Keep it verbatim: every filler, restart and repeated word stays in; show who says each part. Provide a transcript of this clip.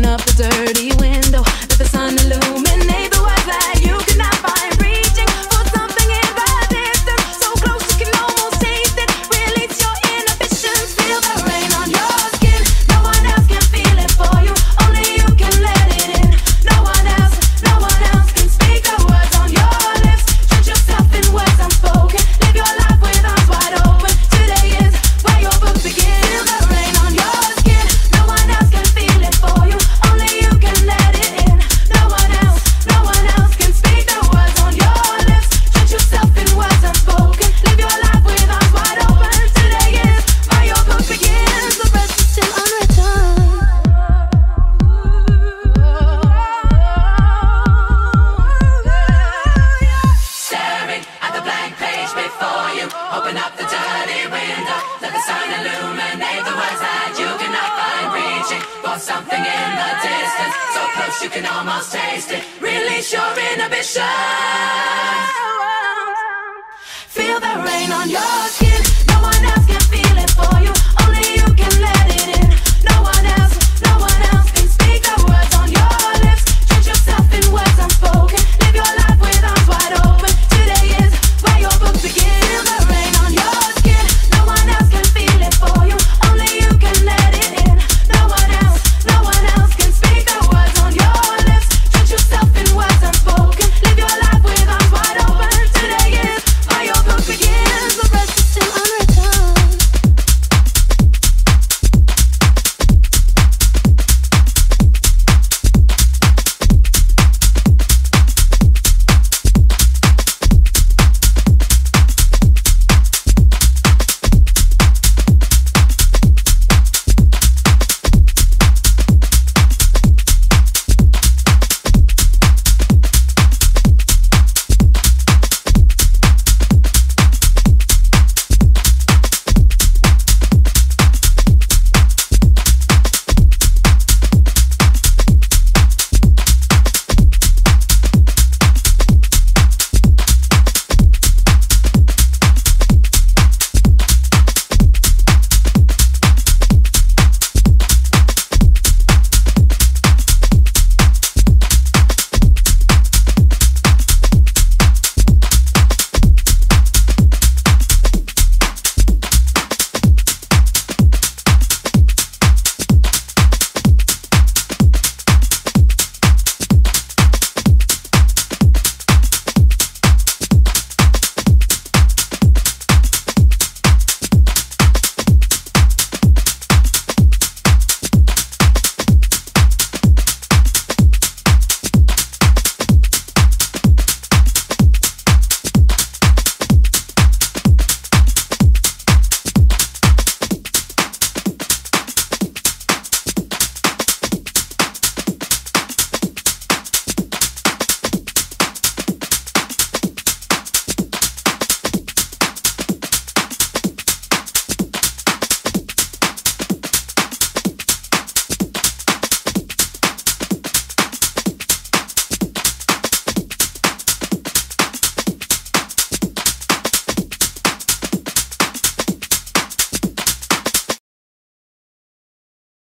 Speaker 1: up the dirty window, let the sun illuminate the words that you cannot find. Reaching for something in the distance, so close you can almost taste it. Release your inhibitions, feel the rain on your skin. No one else can feel it for you, only you can let it in. No one else, no one else can speak the words on your lips. Drench yourself in words unspoken, live your life with arms wide open. Today is where your book begins. Feel the rain on your skin, no one else can feel it for you, only you can let it in. No one else, no one else can speak the words on your lips. Drench yourself in words unspoken, live your life with arms wide open. Today is where your book begins. The rest is still unwritten.
Speaker 2: Staring at the blank page before you, open up the dirty window, let the sun illuminate the words that you cannot find. Reaching for something in the distance, so close you can almost taste it. Release your inhibitions.
Speaker 1: Feel the rain on your skin.